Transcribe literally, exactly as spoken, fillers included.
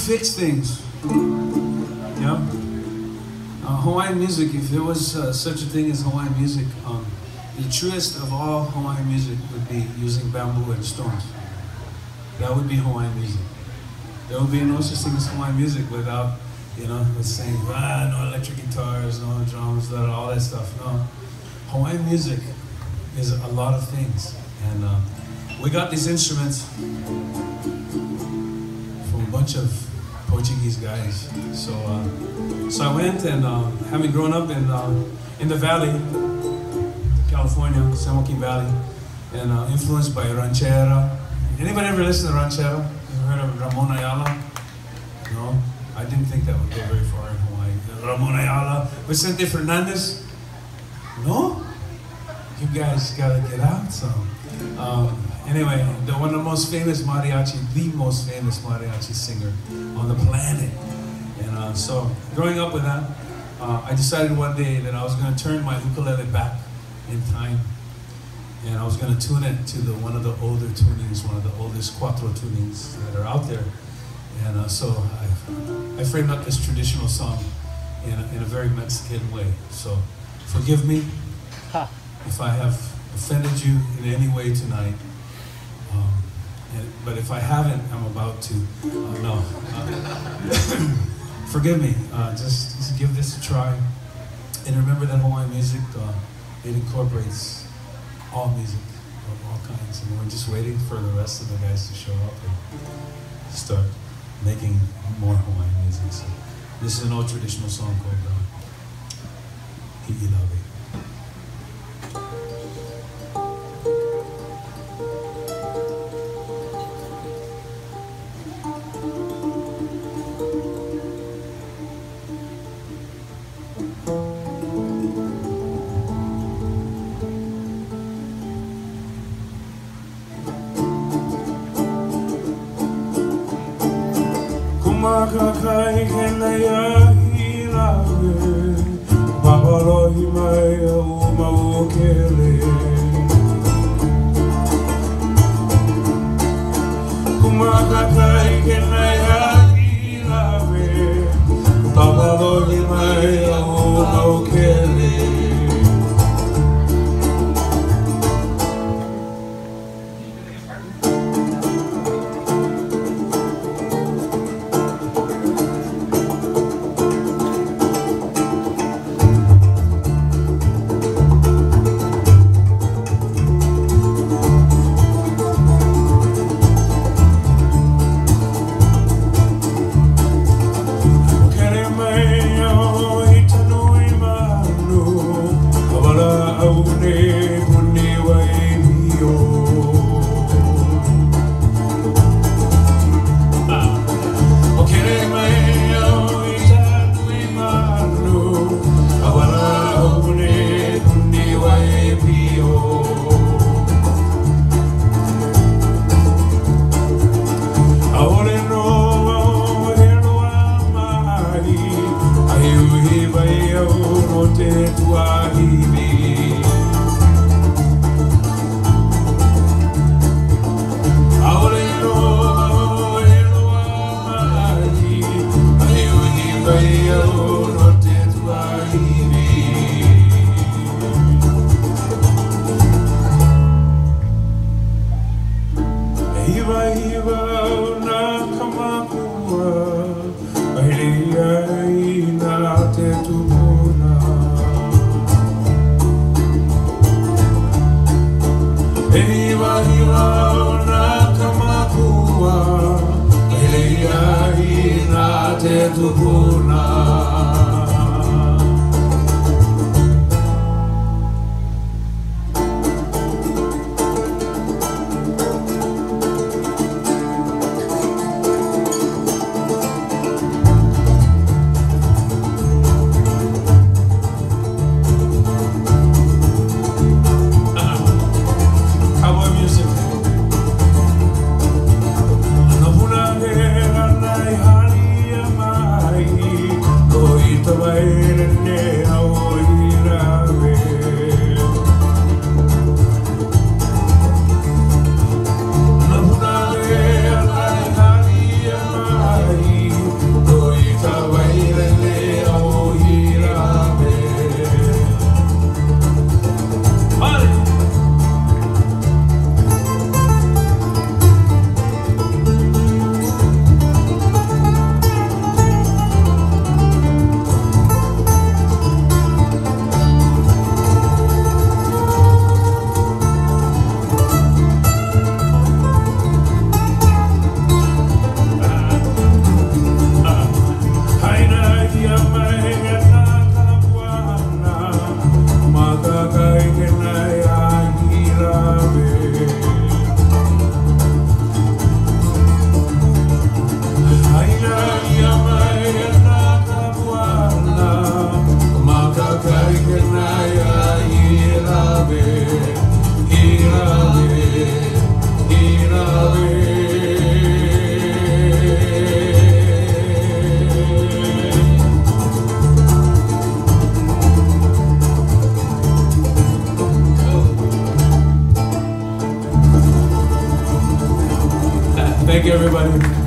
fix things. Yeah. Uh, Hawaiian music, if there was uh, such a thing as Hawaiian music, um, the truest of all Hawaiian music would be using bamboo and stones. That would be Hawaiian music. There would be no such thing as Hawaiian music without, you know, with saying, ah, no electric guitars, no drums, all that stuff. No. Hawaiian music is a lot of things. And uh, we got these instruments from a bunch of Portuguese guys. So, uh, so I went and uh, having grown up in uh, in the valley, California, San Joaquin Valley, and uh, influenced by ranchera. Anybody ever listen to ranchera? You heard of Ramon Ayala? No, I didn't think that would go very far in Hawaii. Ramon Ayala, Vicente Fernandez. No, you guys gotta get out. So. Um, Anyway, the one of the most famous mariachi, the most famous mariachi singer on the planet. And uh, so, growing up with that, uh, I decided one day that I was going to turn my ukulele back in time. And I was going to tune it to the one of the older tunings, one of the oldest cuatro tunings that are out there. And uh, so, I, I framed up this traditional song in a, in a very Mexican way. So, forgive me if I have offended you in any way tonight. Um, and, but if I haven't, I'm about to. Uh, no. Uh, forgive me. Uh, just, just give this a try. And remember that Hawaiian music, uh, it incorporates all music of all kinds. And we're just waiting for the rest of the guys to show up and start making more Hawaiian music. So this is an old traditional song called uh, Hi'ilawe. Makakai kenaya hilawe, babalohi mai au maukele. Kumakakai kenaya hilawe, babalohi mai au maukele. Thank you, everybody.